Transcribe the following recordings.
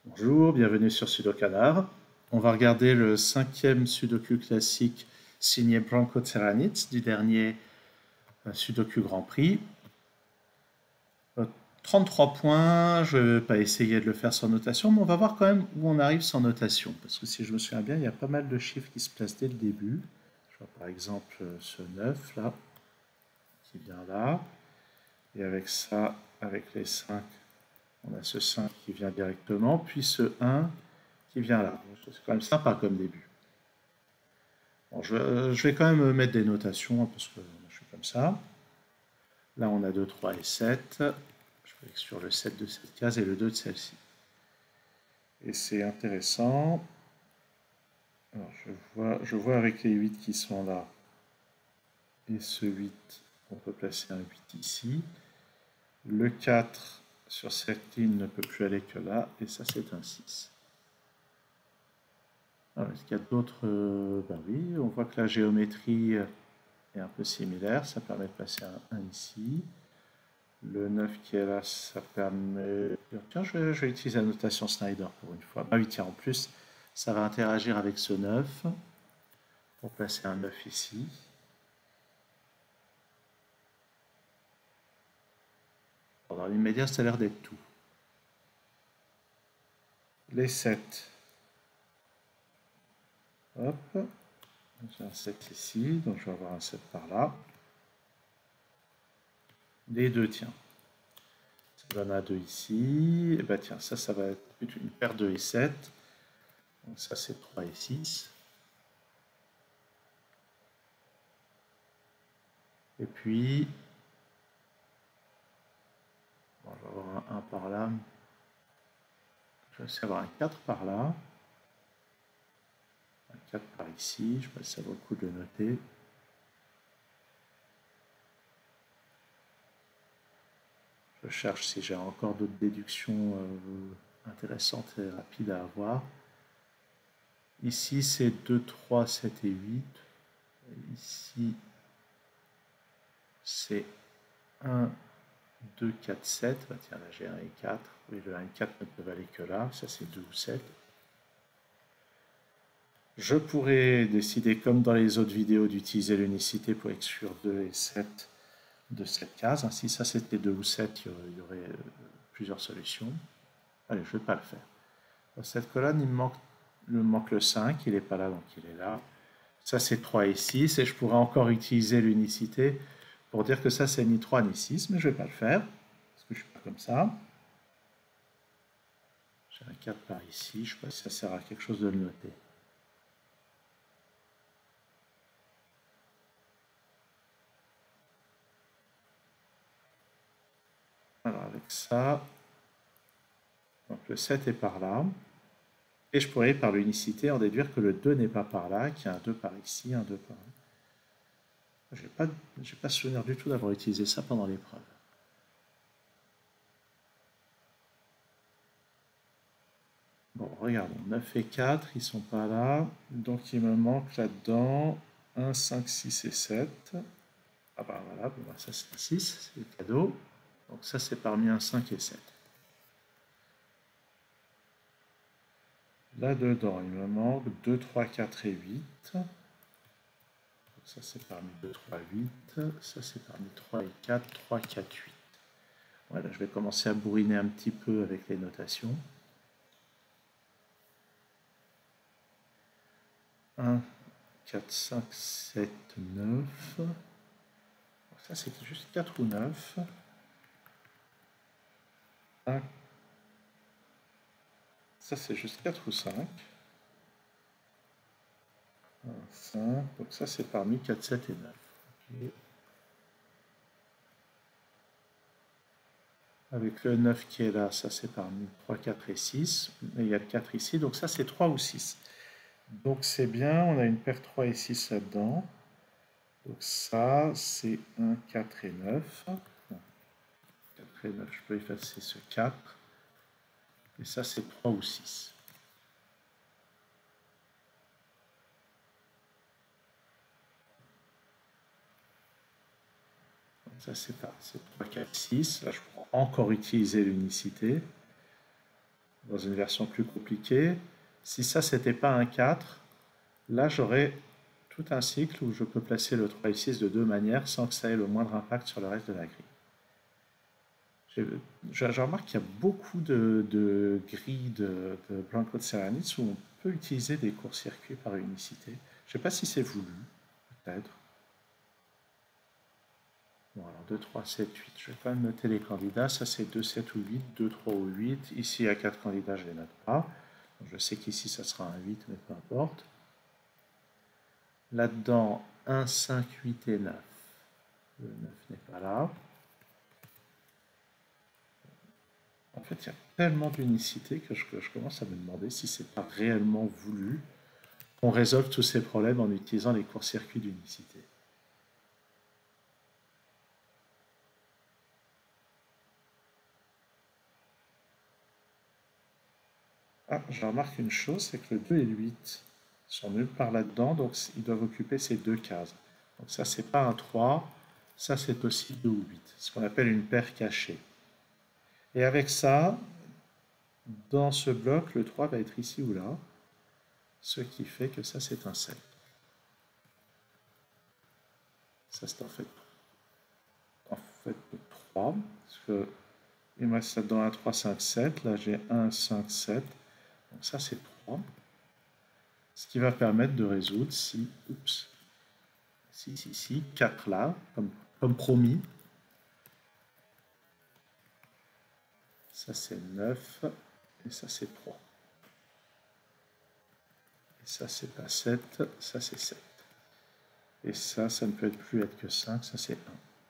Bonjour, bienvenue sur Sudokanar. On va regarder le 5e Sudoku classique signé Branko Ceranitz du dernier Sudoku Grand Prix. 33 points, je ne vais pas essayer de le faire sans notation, mais on va voir quand même où on arrive sans notation. Parce que si je me souviens bien, il y a pas mal de chiffres qui se placent dès le début. Je vois par exemple ce 9 là, qui vient là. Et avec ça, avec les 5, on a ce 5 qui vient directement, puis ce 1 qui vient là. C'est quand même sympa comme début. Bon, je vais quand même mettre des notations, hein, parce que je suis comme ça. Là, on a 2, 3 et 7. Je vais sur le 7 de cette case et le 2 de celle-ci. Et c'est intéressant. Alors, je vois avec les 8 qui sont là. Et ce 8, on peut placer un 8 ici. Le 4 sur cette ligne ne peut plus aller que là. Et ça, c'est un 6. Alors, est-ce qu'il y a d'autres... ben oui, on voit que la géométrie est un peu similaire. Ça permet de placer un 1 ici. Le 9 qui est là, ça permet... Tiens, je vais utiliser la notation Snyder pour une fois. Ah oui, tiens, en plus, ça va interagir avec ce 9 pour placer un 9 ici. Bon, dans l'immédiat, ça a l'air d'être tout. Les 7. Hop. J'ai un 7 ici, donc je vais avoir un 7 par là. Les 2, tiens. Ça donne un 2 ici. Et bah tiens, ça va être une paire 2 et 7. Donc ça, c'est 3 et 6. Et puis, bon, je vais avoir un 1 par là. Je vais aussi avoir un 4 par là. Un 4 par ici. Je pense que ça vaut le coup de le noter. Je cherche si j'ai encore d'autres déductions intéressantes et rapides à avoir. Ici, c'est 2, 3, 7 et 8. Ici, c'est 1, 2, 4, 7. Bah, tiens, là, j'ai 1 et 4. Oui, le 1 et 4 ne peuvent aller que là. Ça, c'est 2 ou 7. Je pourrais décider, comme dans les autres vidéos, d'utiliser l'unicité pour exclure 2 et 7 de cette case. Si ça c'était 2 ou 7, il y aurait plusieurs solutions. Allez, je ne vais pas le faire. Dans cette colonne, il me manque le 5, il n'est pas là, donc il est là. Ça, c'est 3 et 6, et je pourrais encore utiliser l'unicité pour dire que ça, c'est ni 3 ni 6, mais je ne vais pas le faire, parce que je ne suis pas comme ça. J'ai un 4 par ici, je ne sais pas si ça sert à quelque chose de le noter. Alors, avec ça, donc le 7 est par là. Et je pourrais, par l'unicité, en déduire que le 2 n'est pas par là, qu'il y a un 2 par ici, un 2 par là. Je n'ai pas souvenir du tout d'avoir utilisé ça pendant l'épreuve. Bon, regardons, 9 et 4, ils sont pas là. Donc il me manque là-dedans 1, 5, 6 et 7. Ah bah voilà, bon, bah, ça c'est un 6, c'est le cadeau. Donc ça c'est parmi un 5 et 7. Là-dedans, il me manque 2, 3, 4 et 8. Donc ça c'est parmi 2, 3, 8. Ça c'est parmi 3 et 4, 3, 4, 8. Voilà, je vais commencer à bourriner un petit peu avec les notations. 1, 4, 5, 7, 9. Ça c'est juste 4 ou 9. 1. Ça c'est juste 4 ou 5. 1, 5. Donc ça c'est parmi 4, 7 et 9. Okay. Avec le 9 qui est là, ça c'est parmi 3, 4 et 6. Mais il y a le 4 ici, donc ça c'est 3 ou 6. Donc c'est bien, on a une paire 3 et 6 là-dedans. Donc ça c'est 1, 4 et 9. 4 et 9, je peux effacer ce 4. Et ça c'est 3 ou 6. Ça c'est 3, 4, 6. Là je pourrais encore utiliser l'unicité. dans une version plus compliquée, si ça c'était pas un 4, là j'aurais tout un cycle où je peux placer le 3 et 6 de deux manières sans que ça ait le moindre impact sur le reste de la grille. Je remarque qu'il y a beaucoup de grilles de Blanco de Ceramics où on peut utiliser des courts-circuits par unicité. Je ne sais pas si c'est voulu, peut-être. Bon, alors 2, 3, 7, 8. Je vais quand même noter les candidats. Ça, c'est 2, 7 ou 8, 2, 3 ou 8. Ici, il y a 4 candidats, je ne les note pas. Donc, je sais qu'ici, ça sera un 8, mais peu importe. Là-dedans, 1, 5, 8 et 9. Le 9 n'est pas là. En fait, il y a tellement d'unicité que je commence à me demander si c'est pas réellement voulu qu'on résolve tous ces problèmes en utilisant les courts-circuits d'unicité. Ah, je remarque une chose, c'est que le 2 et le 8 sont nulle part là-dedans, donc ils doivent occuper ces deux cases. Donc ça, c'est pas un 3, ça c'est aussi 2 ou 8, ce qu'on appelle une paire cachée. Et avec ça, dans ce bloc, le 3 va être ici ou là, ce qui fait que ça c'est un 7. Ça c'est en fait le 3, parce que il me reste là-dedans un 3, 5, 7, là j'ai 1, 5, 7, donc ça c'est 3. Ce qui va permettre de résoudre si, 4 là, comme promis. Ça c'est 9, et ça c'est 3. Et ça c'est pas 7, ça c'est 7. Et ça ne peut plus être que 5, ça c'est 1.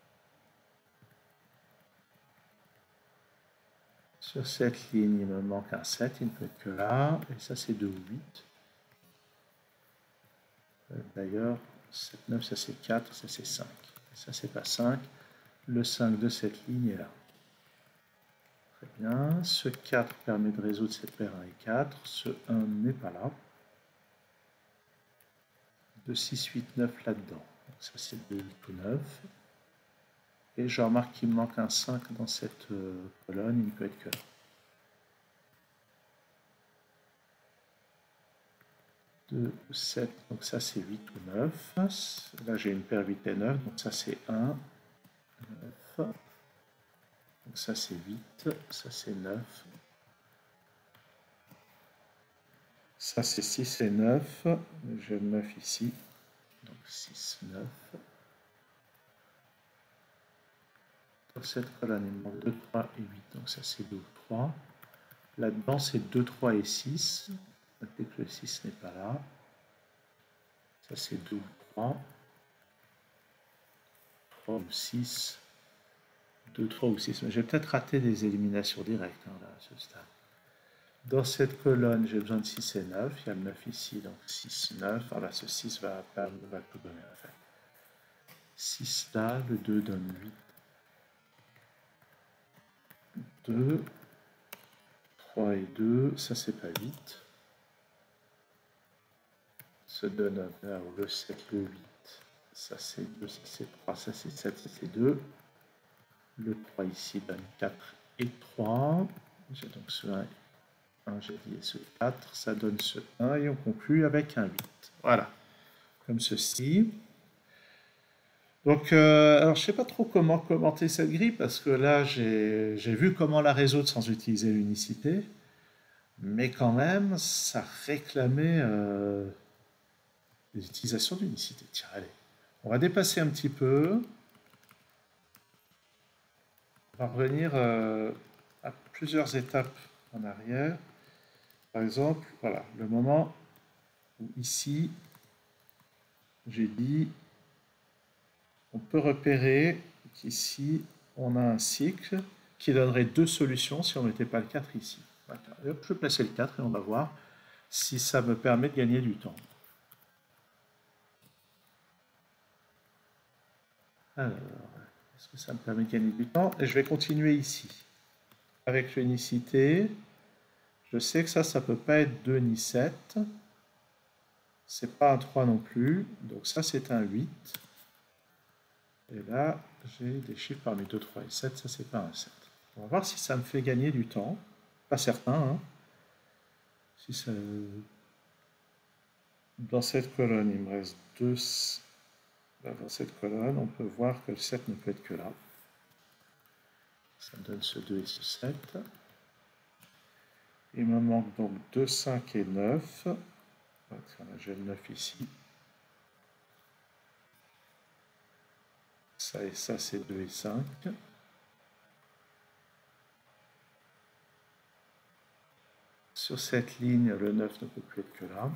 Sur cette ligne, il me manque un 7, il ne peut être que là, et ça c'est 2 ou 8. D'ailleurs, 7, 9, ça c'est 4, ça c'est 5. Et ça c'est pas 5, le 5 de cette ligne est là. Très bien, ce 4 permet de résoudre cette paire 1 et 4, ce 1 n'est pas là. 2, 6, 8, 9 là-dedans. Donc ça c'est 2, 8 ou 9. Et je remarque qu'il me manque un 5 dans cette colonne, il ne peut être que là. 2, 7, donc ça c'est 8 ou 9. Là j'ai une paire 8 et 9, donc ça c'est 1, 9. Donc ça c'est 8, ça c'est 9. Ça c'est 6 et 9. J'ai le 9 ici. Donc 6, 9. Dans cette colonne, il me manque 2, 3 et 8. Donc ça c'est 2 ou 3. Là-dedans c'est 2, 3 et 6. Notez que le 6 n'est pas là. Ça c'est 2 ou 3. 3 ou 6. 2, 3 ou 6. Mais j'ai peut-être raté des éliminations directes là, à ce stade. Dans cette colonne, j'ai besoin de 6 et 9. Il y a le 9 ici, donc 6, 9. Ah bah, ce 6 va tout donner en fait. 6 là, le 2 donne 8. 2. 3 et 2, ça c'est pas 8. Ça donne là où le 7, le 8. Ça c'est 2, ça c'est 3, ça c'est 7, ça c'est 2. Le 3 ici donne 4 et 3. J'ai donc ce 1, j'ai dit, et ce 4, ça donne ce 1, et on conclut avec un 8. Voilà, comme ceci. Donc, alors je ne sais pas trop comment commenter cette grille, parce que là, j'ai vu comment la résoudre sans utiliser l'unicité, mais quand même, ça réclamait l'utilisation d'unicité. Tiens, allez, on va dépasser un petit peu. On va revenir à plusieurs étapes en arrière. Par exemple, voilà, le moment où ici, j'ai dit, on peut repérer qu'ici, on a un cycle qui donnerait deux solutions si on ne mettait pas le 4 ici. Je vais placer le 4 et on va voir si ça me permet de gagner du temps. Alors, est-ce que ça me permet de gagner du temps? Et je vais continuer ici. Avec l'unicité, je sais que ça ne peut pas être 2 ni 7. C'est pas un 3 non plus. Donc ça, c'est un 8. Et là, j'ai des chiffres parmi 2, 3 et 7. Ça, c'est pas un 7. On va voir si ça me fait gagner du temps. Pas certain, hein. Si ça... Dans cette colonne, il me reste deux... Dans cette colonne, on peut voir que le 7 ne peut être que là. Ça me donne ce 2 et ce 7. Il me manque donc 2, 5 et 9. J'ai le 9 ici. Ça et ça, c'est 2 et 5. Sur cette ligne, le 9 ne peut plus être que là.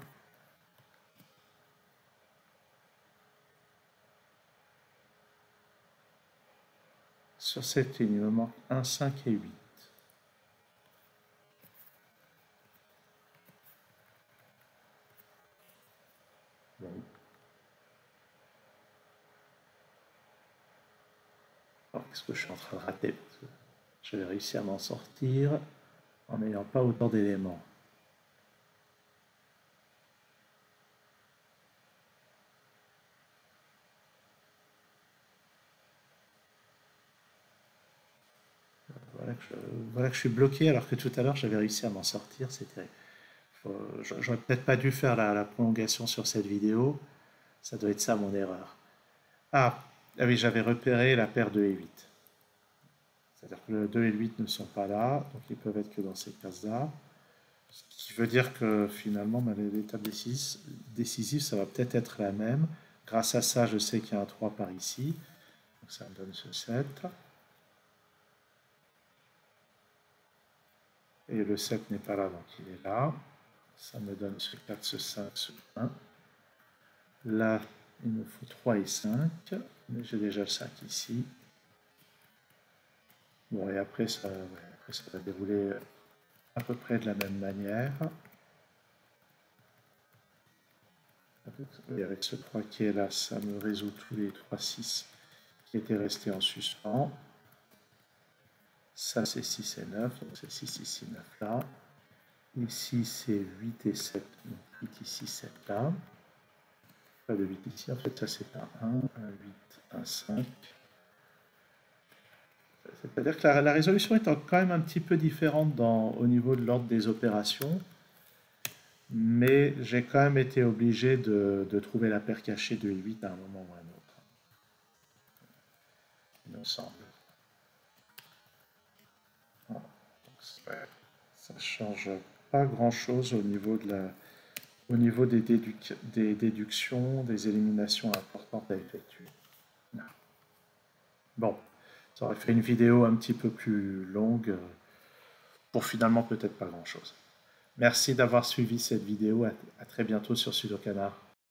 Sur cette ligne, il me manque 1, 5 et 8. Bon. Alors, qu'est-ce que je suis en train de rater? Je vais réussir à m'en sortir en n'ayant pas autant d'éléments. Voilà que je suis bloqué alors que tout à l'heure j'avais réussi à m'en sortir. J'aurais peut-être pas dû faire la prolongation sur cette vidéo. Ça doit être ça mon erreur. Ah oui, j'avais repéré la paire 2 et 8. C'est-à-dire que le 2 et le 8 ne sont pas là, donc ils peuvent être que dans ces cases-là. Ce qui veut dire que finalement, l'étape décisive, ça va peut-être être la même. Grâce à ça, je sais qu'il y a un 3 par ici. Donc ça me donne ce 7. Et le 7 n'est pas là, donc il est là. Ça me donne ce 4, ce 5, ce 1. Là, il me faut 3 et 5. Mais j'ai déjà le 5 ici. Bon, et après, ça va dérouler à peu près de la même manière. Et avec ce 3 qui est là, ça me résout tous les 3, 6 qui étaient restés en suspens. Ça, c'est 6 et 9, donc c'est 6 ici, 9 là. Ici, c'est 8 et 7, donc 8 ici, 7 là. Pas de 8 ici, en fait, ça c'est un 1, un 8, un 5. C'est-à-dire que la résolution est quand même un petit peu différente au niveau de l'ordre des opérations, mais j'ai quand même été obligé de trouver la paire cachée de 8 à un moment ou à un autre, il me semble. Voilà. Ça change pas grand-chose au niveau des déductions, des éliminations importantes à effectuer. Non. Bon, ça aurait fait une vidéo un petit peu plus longue pour finalement peut-être pas grand-chose. Merci d'avoir suivi cette vidéo. À très bientôt sur Sudokanar.